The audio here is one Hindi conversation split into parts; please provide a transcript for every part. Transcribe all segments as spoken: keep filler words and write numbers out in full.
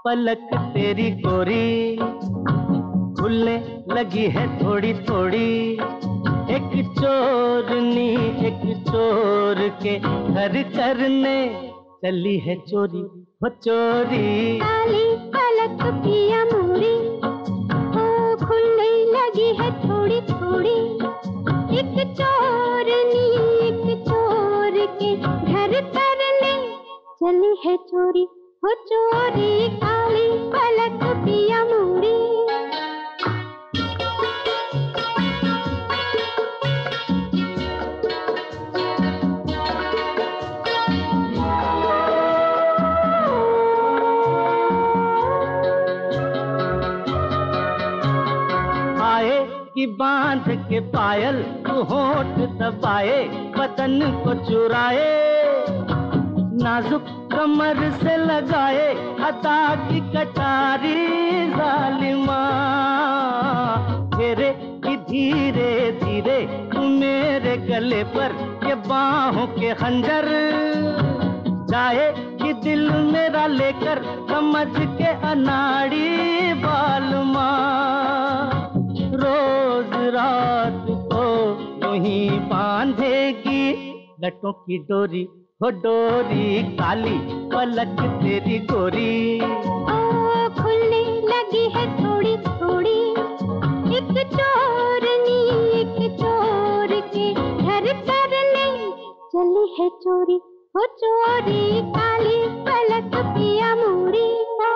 पलक तेरी गोरी, खुलने लगी है थोड़ी थोड़ी। एक चोरनी एक चोर के घर करने चली है चोरी, हो चोरी। काली पलक पिया मोरी, ओ खुलने लगी है थोड़ी थोड़ी। एक चोरनी एक चोर के घर करने चली है चोरी, हो चोरी। काली पलक पिया मोरी। कि बांध के पायल तू होठ दबाए, बदन को चुराए, नाजुक कमर से लगाए अदा की कटारी जालिमा। घेरे कि धीरे धीरे तू मेरे गले पर ये बाहों के खंजर, जाए कि दिल मेरा लेकर समझ के अनाड़ी बालमा। रोज रात को यूं बांधेगी लटों की डोरी, हो डोरी। काली पलक तेरी गोरी, ओ खुलने लगी है थोड़ी थोड़ी। एक चोरनी एक चोर के घर करने चली है चोरी, हो चोरी। काली पलक पिया मोरी।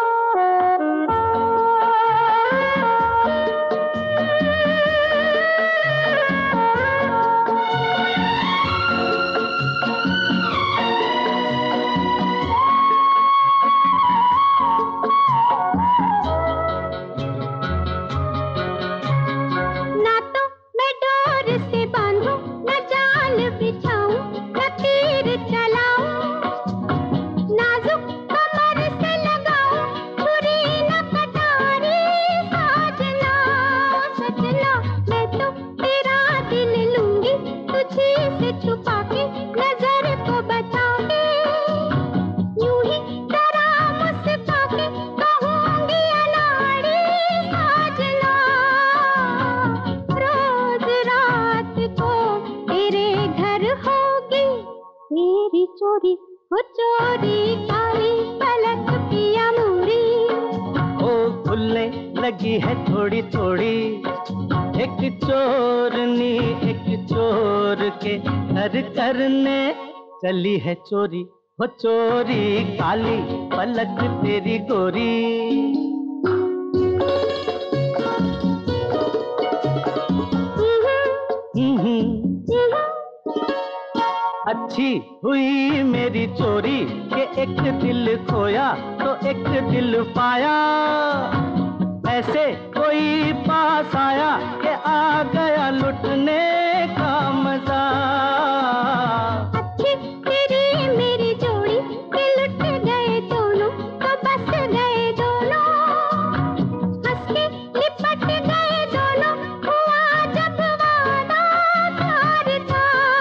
तेरी चोरी, हो चोरी। काली पलक पिया मोरी, ओ खुलने लगी है थोड़ी थोड़ी। एक चोरनी एक चोर के घर करने चली है चोरी, हो चोरी। काली पलक तेरी गोरी। अच्छी हुई मेरी चोरी के एक दिल खोया तो एक दिल पाया। ऐसे कोई पास आया कि आ गया लुटने का मजा। अच्छी तेरी मेरी जोड़ी के लुट गए दोनों, तो बस गए दोनों। हंस के लिपट गए दोनों, हुआ जब वादा प्यार था।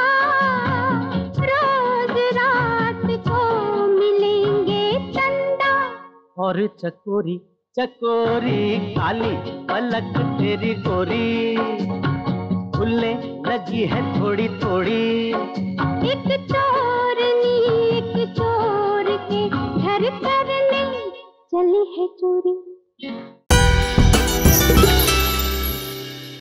रोज रात को मिलेंगे चंदा और चकोरी चकोरी। काली पलक तेरी गोरी, खुलने लगी है थोड़ी थोड़ी। एक चोरनी एक चोर के घर करने चली है चोरी।